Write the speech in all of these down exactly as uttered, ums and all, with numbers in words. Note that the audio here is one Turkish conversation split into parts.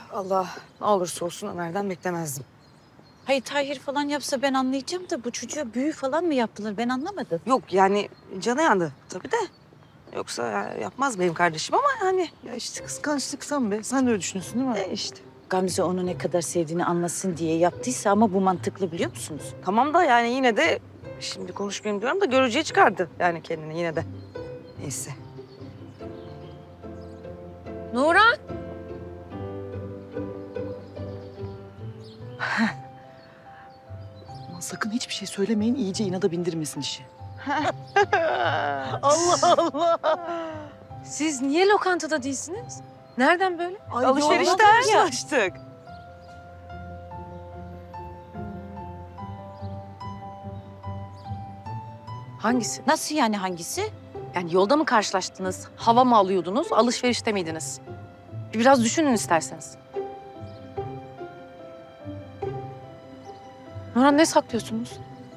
Allah ne olursa olsun Ömer'den beklemezdim. Hayır Tahir falan yapsa ben anlayacağım da bu çocuğa büyü falan mı yaptılar ben anlamadım. Yok yani canı yandı tabii de. Yoksa ya, yapmaz benim kardeşim ama hani Ya işte kıskançlıktan be. Sen de öyle düşünüyorsun değil mi? e işte. Gamze onu ne kadar sevdiğini anlasın diye yaptıysa ama bu mantıklı biliyor musunuz? Tamam da yani yine de şimdi konuşmayayım diyorum da görücüye çıkardı yani kendini yine de. Neyse. Nurhan. Aman sakın hiçbir şey söylemeyin. İyice inada bindirmesin işi. Allah Allah. Siz niye lokantada değilsiniz? Nereden böyle? Ay, Alışverişte yolladım ya. karşılaştık. Hangisi? Nasıl yani hangisi? Yani yolda mı karşılaştınız? Hava mı alıyordunuz? Alışverişte miydiniz? Biraz düşünün isterseniz. Nurhan ne saklıyorsunuz?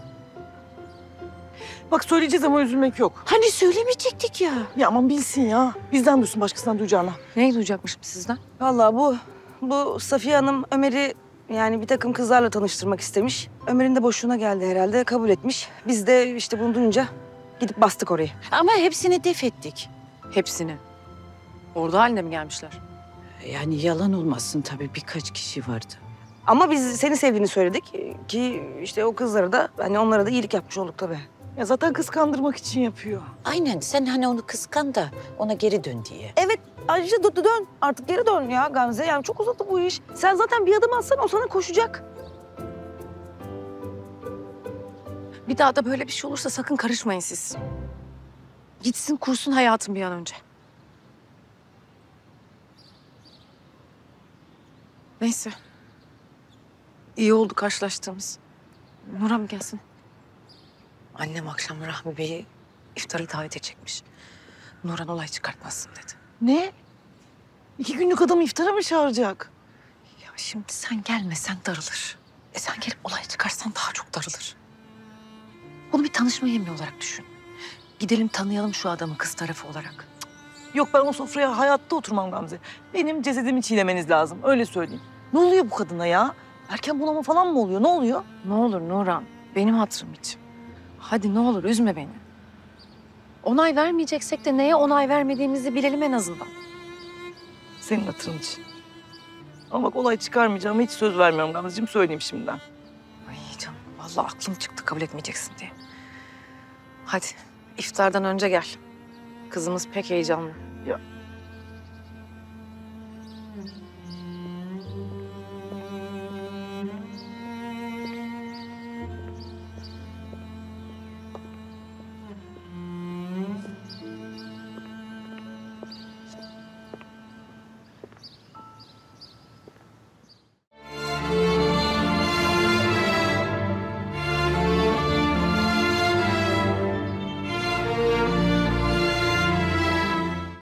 Bak söyleyeceğiz ama üzülmek yok. Hani söylemeyecektik ya. Ya aman bilsin ya. Bizden duysun başkasından duyacağına. Neyi duyacakmışım sizden? Vallahi bu bu Safiye Hanım Ömer'i yani bir takım kızlarla tanıştırmak istemiş. Ömer'in de boşluğuna geldi herhalde, kabul etmiş. Biz de işte bunu duyunca gidip bastık orayı. Ama hepsini def ettik. Hepsini. Orada haline mi gelmişler? Yani yalan olmasın tabii birkaç kişi vardı. Ama biz seni sevdiğini söyledik ki işte o kızlara da hani onlara da iyilik yapmış olduk tabii. Ya zaten kıskandırmak için yapıyor. Aynen sen hani onu kıskan da ona geri dön diye. Evet Ayrıca dö- dön artık geri dön ya Gamze. Yani çok uzadı bu iş. Sen zaten bir adım atsan o sana koşacak. Bir daha da böyle bir şey olursa sakın karışmayın siz. Gitsin kursun hayatım bir an önce. Neyse. İyi oldu karşılaştığımız. Nurhan gelsin. Annem akşam Rahmi Bey'i iftara davet edecekmiş. Nurhan olay çıkartmasın dedi. Ne? İki günlük adamı iftara mı çağıracak? Ya şimdi sen gelmesen darılır. E sen gelip olay çıkarsan daha çok darılır. Bunu bir tanışma yemeği olarak düşün. Gidelim tanıyalım şu adamı kız tarafı olarak. Yok ben o sofraya hayatta oturmam Gamze. Benim cesedimi çiğnemeniz lazım öyle söyleyeyim. Ne oluyor bu kadına ya? Erken bunama falan mı oluyor? Ne oluyor? Ne olur Nurhan, benim hatırım için. Hadi ne olur üzme beni. Onay vermeyeceksek de neye onay vermediğimizi bilelim en azından. Senin hatırın için. Ama bak olay çıkarmayacağıma hiç söz vermiyorum Gamzeciğim söyleyeyim şimdiden. Ay canım, vallahi aklım çıktı kabul etmeyeceksin diye. Hadi iftardan önce gel. Kızımız pek heyecanlı.